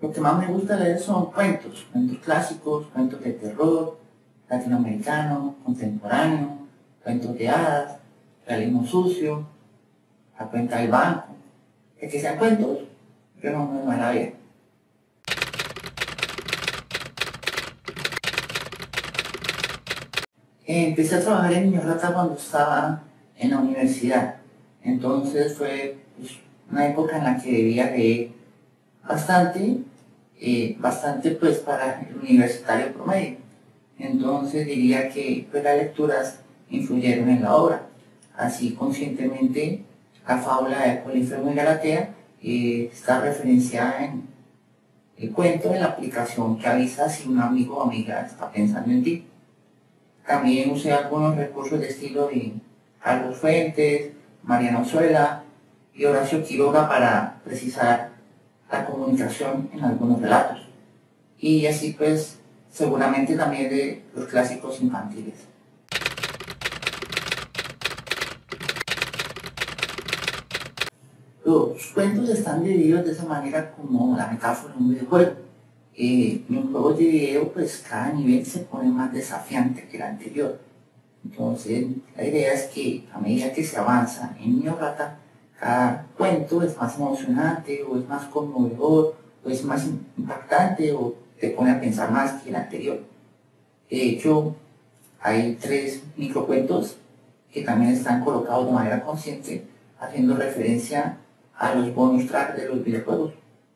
Lo que más me gusta leer son cuentos clásicos, cuentos de terror, latinoamericano, contemporáneo, cuentos de hadas, realismo sucio, La cuenta del banco. Es que sean cuentos, yo no me la veo. Empecé a trabajar en Niño Rata cuando estaba en la universidad. Entonces fue una época en la que debía leer bastante, bastante pues para el universitario promedio. Entonces diría que pues, las lecturas influyeron en la obra. Así conscientemente la fábula de Polifemo y Galatea está referenciada en el cuento, en la aplicación que avisa si un amigo o amiga está pensando en ti. También usé algunos recursos de estilo de Carlos Fuentes, Mariano Ozuela y Horacio Quiroga para precisar la comunicación en algunos relatos. Y así pues seguramente también de los clásicos infantiles. Los cuentos están divididos de esa manera como la metáfora de un videojuego. En los juegos de video, pues cada nivel se pone más desafiante que el anterior. Entonces, la idea es que a medida que se avanza en Niño Rata, cada cuento es más emocionante, o es más conmovedor, o es más impactante, o te pone a pensar más que el anterior. De hecho, hay 3 microcuentos que también están colocados de manera consciente, haciendo referencia a los bonus tracks de los videojuegos.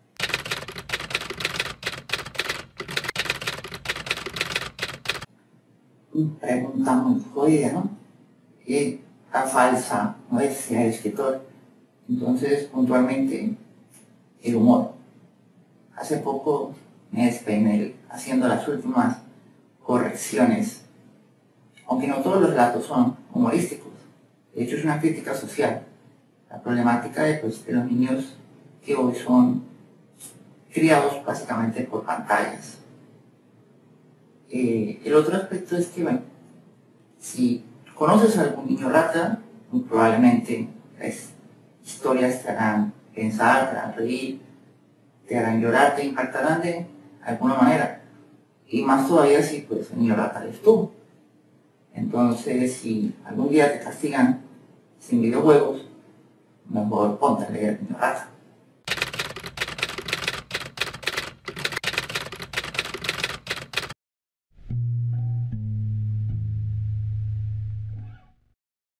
Pregunta muy jodida, ¿no? La falsa no es ser escritor. Entonces, puntualmente, el humor. Hace poco me despeiné haciendo las últimas correcciones, aunque no todos los relatos son humorísticos. De hecho, es una crítica social. La problemática de los niños que hoy son criados básicamente por pantallas. El otro aspecto es que, bueno, si conoces a algún niño rata, muy probablemente las historias te harán pensar, te harán reír, te harán llorar, te impactarán de alguna manera. Y más todavía si pues el niño rata eres tú. Entonces, si algún día te castigan sin videojuegos, mejor ponte a leer Niño Rata.